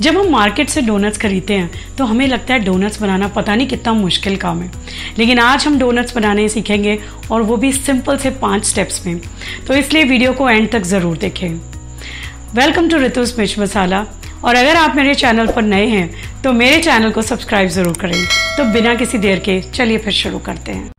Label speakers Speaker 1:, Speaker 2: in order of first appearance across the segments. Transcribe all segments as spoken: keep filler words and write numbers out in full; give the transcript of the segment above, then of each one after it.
Speaker 1: जब हम मार्केट से डोनट्स खरीदते हैं तो हमें लगता है डोनट्स बनाना पता नहीं कितना मुश्किल काम है, लेकिन आज हम डोनट्स बनाने सीखेंगे और वो भी सिंपल से पाँच स्टेप्स में। तो इसलिए वीडियो को एंड तक ज़रूर देखें। वेलकम टू रितुस मिर्च मसाला। और अगर आप मेरे चैनल पर नए हैं तो मेरे चैनल को सब्सक्राइब ज़रूर करें। तो बिना किसी देर के चलिए फिर शुरू करते हैं।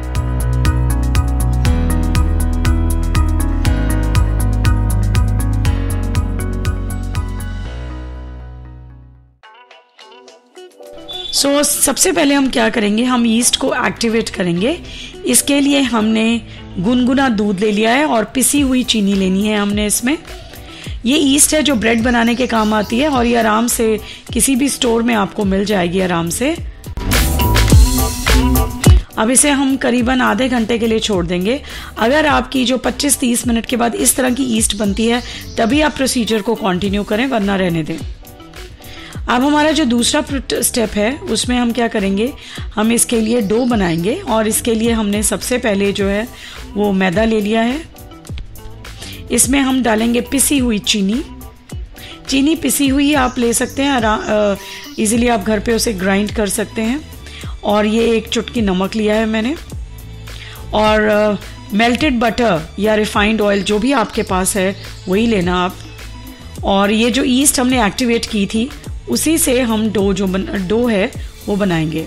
Speaker 1: सो so, सबसे पहले हम क्या करेंगे, हम ईस्ट को एक्टिवेट करेंगे। इसके लिए हमने गुनगुना दूध ले लिया है और पिसी हुई चीनी लेनी है हमने इसमें। ये ईस्ट है जो ब्रेड बनाने के काम आती है और ये आराम से किसी भी स्टोर में आपको मिल जाएगी आराम से। अब इसे हम करीबन आधे घंटे के लिए छोड़ देंगे। अगर आपकी जो पच्चीस तीस मिनट के बाद इस तरह की ईस्ट बनती है तभी आप प्रोसीजर को कंटिन्यू करें, वरना रहने दें। अब हमारा जो दूसरा स्टेप है उसमें हम क्या करेंगे, हम इसके लिए डो बनाएंगे और इसके लिए हमने सबसे पहले जो है वो मैदा ले लिया है। इसमें हम डालेंगे पिसी हुई चीनी। चीनी पिसी हुई आप ले सकते हैं, इजीली आप घर पे उसे ग्राइंड कर सकते हैं। और ये एक चुटकी नमक लिया है मैंने, और मेल्टेड बटर या रिफाइंड ऑयल जो भी आपके पास है वही लेना आप। और ये जो ईस्ट हमने एक्टिवेट की थी उसी से हम डो जो बन, डो है वो बनाएंगे।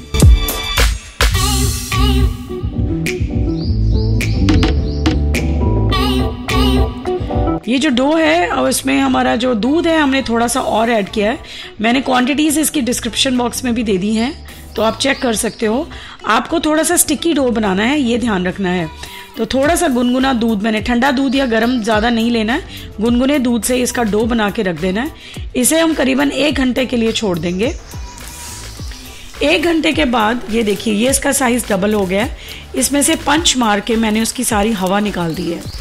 Speaker 1: ये जो डो है और इसमें हमारा जो दूध है हमने थोड़ा सा और ऐड किया है। मैंने क्वांटिटीज इसकी डिस्क्रिप्शन बॉक्स में भी दे दी हैं, तो आप चेक कर सकते हो। आपको थोड़ा सा स्टिकी डो बनाना है, ये ध्यान रखना है। तो थोड़ा सा गुनगुना दूध, मैंने ठंडा दूध या गर्म ज़्यादा नहीं लेना है, गुनगुने दूध से इसका डो बना के रख देना है। इसे हम करीबन एक घंटे के लिए छोड़ देंगे। एक घंटे के बाद ये देखिए, ये इसका साइज डबल हो गया है। इसमें से पंच मार के मैंने उसकी सारी हवा निकाल दी है।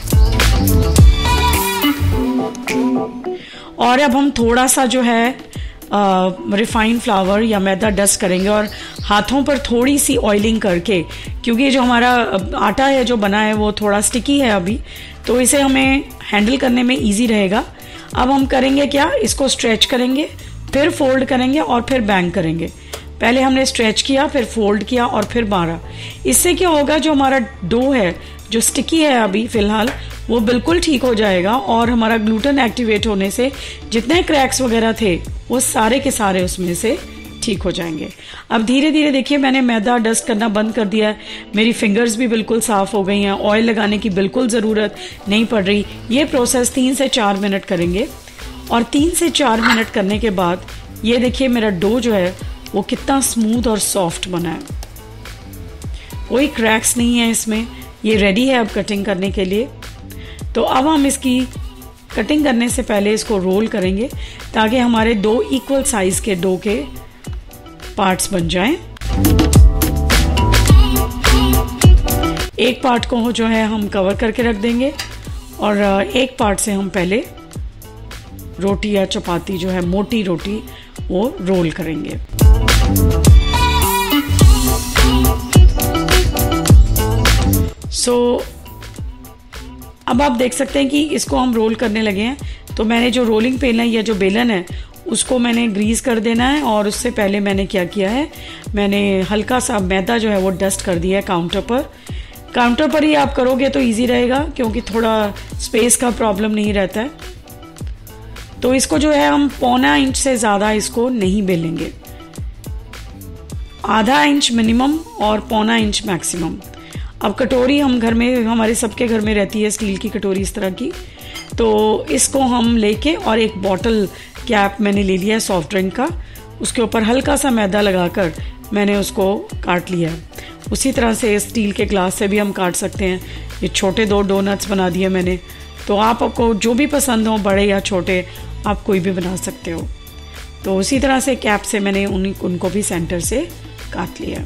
Speaker 1: और अब हम थोड़ा सा जो है रिफाइंड फ्लावर या मैदा डस्ट करेंगे और हाथों पर थोड़ी सी ऑयलिंग करके, क्योंकि जो हमारा आटा है जो बना है वो थोड़ा स्टिकी है अभी, तो इसे हमें हैंडल करने में इजी रहेगा। अब हम करेंगे क्या, इसको स्ट्रेच करेंगे, फिर फोल्ड करेंगे और फिर बैंग करेंगे। पहले हमने स्ट्रेच किया, फिर फोल्ड किया और फिर मारा। इससे क्या होगा, जो हमारा डो है जो स्टिकी है अभी फ़िलहाल वो बिल्कुल ठीक हो जाएगा और हमारा ग्लूटेन एक्टिवेट होने से जितने क्रैक्स वगैरह थे वो सारे के सारे उसमें से ठीक हो जाएंगे। अब धीरे धीरे देखिए, मैंने मैदा डस्ट करना बंद कर दिया है। मेरी फिंगर्स भी बिल्कुल साफ़ हो गई हैं, ऑयल लगाने की बिल्कुल ज़रूरत नहीं पड़ रही। ये प्रोसेस तीन से चार मिनट करेंगे और तीन से चार मिनट करने के बाद ये देखिए मेरा डो जो है वो कितना स्मूथ और सॉफ्ट बना है, कोई क्रैक्स नहीं है इसमें। ये रेडी है अब कटिंग करने के लिए। तो अब हम इसकी कटिंग करने से पहले इसको रोल करेंगे ताकि हमारे दो इक्वल साइज के डो के पार्ट्स बन जाएं। एक पार्ट को जो है हम कवर करके रख देंगे और एक पार्ट से हम पहले रोटी या चपाती जो है मोटी रोटी वो रोल करेंगे। सो so, अब आप देख सकते हैं कि इसको हम रोल करने लगे हैं। तो मैंने जो रोलिंग पेन है या जो बेलन है उसको मैंने ग्रीस कर देना है। और उससे पहले मैंने क्या किया है, मैंने हल्का सा मैदा जो है वो डस्ट कर दिया है काउंटर पर। काउंटर पर ही आप करोगे तो इजी रहेगा क्योंकि थोड़ा स्पेस का प्रॉब्लम नहीं रहता है। तो इसको जो है हम पौना इंच से ज़्यादा इसको नहीं बेलेंगे, आधा इंच मिनिमम और पौना इंच मैक्सिमम। अब कटोरी हम घर में, हमारे सबके घर में रहती है स्टील की कटोरी इस तरह की। तो इसको हम लेके और एक बॉटल कैप मैंने ले लिया है सॉफ्ट ड्रिंक का, उसके ऊपर हल्का सा मैदा लगाकर मैंने उसको काट लिया है। उसी तरह से स्टील के ग्लास से भी हम काट सकते हैं। ये छोटे दो डोनट्स बना दिए मैंने। तो आप आपको जो भी पसंद हो, बड़े या छोटे, आप कोई भी बना सकते हो। तो उसी तरह से कैप से मैंने उन उनको भी सेंटर से काट लिया।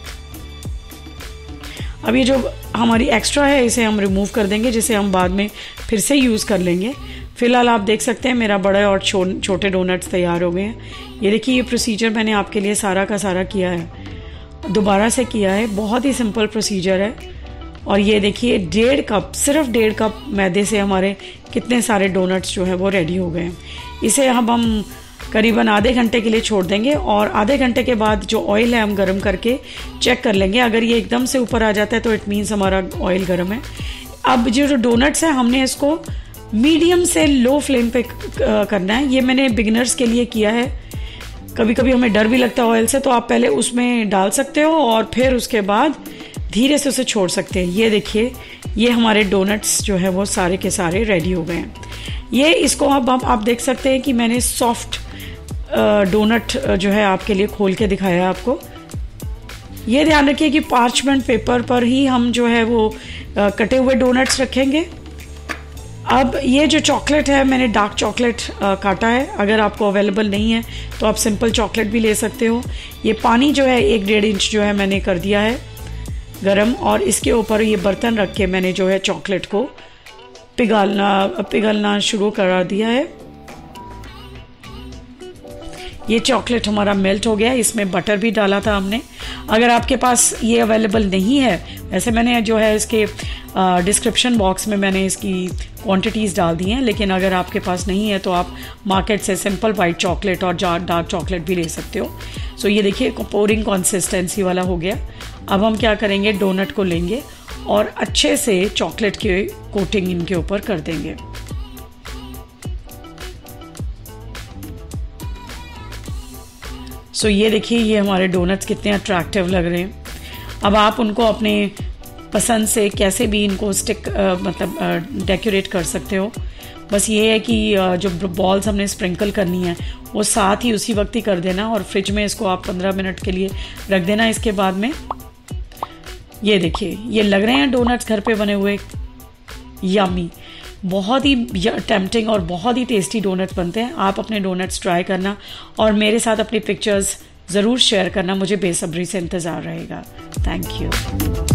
Speaker 1: अब ये जो हमारी एक्स्ट्रा है इसे हम रिमूव कर देंगे, जिसे हम बाद में फिर से यूज़ कर लेंगे। फिलहाल आप देख सकते हैं मेरा बड़ा और छो, छोटे डोनट्स तैयार हो गए हैं। ये देखिए, ये प्रोसीजर मैंने आपके लिए सारा का सारा किया है, दोबारा से किया है। बहुत ही सिंपल प्रोसीजर है। और ये देखिए डेढ़ कप, सिर्फ डेढ़ कप मैदे से हमारे कितने सारे डोनट्स जो है वो रेडी हो गए हैं। इसे अब हम करीबन आधे घंटे के लिए छोड़ देंगे और आधे घंटे के बाद जो ऑयल है हम गर्म करके चेक कर लेंगे। अगर ये एकदम से ऊपर आ जाता है तो इट मीन्स हमारा ऑयल गर्म है। अब जो जो डोनट्स है हमने इसको मीडियम से लो फ्लेम पे करना है। ये मैंने बिगिनर्स के लिए किया है। कभी कभी हमें डर भी लगता है ऑयल से, तो आप पहले उसमें डाल सकते हो और फिर उसके बाद धीरे से उसे छोड़ सकते हैं। ये देखिए, ये हमारे डोनट्स जो है वो सारे के सारे रेडी हो गए हैं। ये इसको अब आप, आप देख सकते हैं कि मैंने सॉफ्ट डोनट जो है आपके लिए खोल के दिखाया आपको। ये ध्यान रखिए कि पार्चमेंट पेपर पर ही हम जो है वो कटे हुए डोनट्स रखेंगे। अब ये जो चॉकलेट है, मैंने डार्क चॉकलेट काटा है। अगर आपको अवेलेबल नहीं है तो आप सिंपल चॉकलेट भी ले सकते हो। ये पानी जो है एक डेढ़ इंच जो है मैंने कर दिया है गरम, और इसके ऊपर ये बर्तन रख के मैंने जो है चॉकलेट को पिघलना पिघलना शुरू करा दिया है। ये चॉकलेट हमारा मेल्ट हो गया। इसमें बटर भी डाला था हमने। अगर आपके पास ये अवेलेबल नहीं है, वैसे मैंने जो है इसके डिस्क्रिप्शन बॉक्स में मैंने इसकी क्वांटिटीज़ डाल दी हैं, लेकिन अगर आपके पास नहीं है तो आप मार्केट से सिंपल वाइट चॉकलेट और डार्क चॉकलेट भी ले सकते हो। सो ये देखिए पोरिंग कंसिस्टेंसी वाला हो गया। अब हम क्या करेंगे, डोनट को लेंगे और अच्छे से चॉकलेट की कोटिंग इनके ऊपर कर देंगे। सो so, ये देखिए, ये हमारे डोनट्स कितने अट्रैक्टिव लग रहे हैं। अब आप उनको अपने पसंद से कैसे भी इनको स्टिक आ, मतलब डेकोरेट कर सकते हो। बस ये है कि आ, जो बॉल्स हमने स्प्रिंकल करनी है वो साथ ही उसी वक्त ही कर देना, और फ्रिज में इसको आप पंद्रह मिनट के लिए रख देना। इसके बाद में ये देखिए, ये लग रहे हैं डोनट्स घर पे बने हुए, यम्मी, बहुत ही टेम्पटिंग और बहुत ही टेस्टी डोनट्स बनते हैं। आप अपने डोनट्स ट्राई करना और मेरे साथ अपनी पिक्चर्स ज़रूर शेयर करना। मुझे बेसब्री से इंतज़ार रहेगा। Thank you.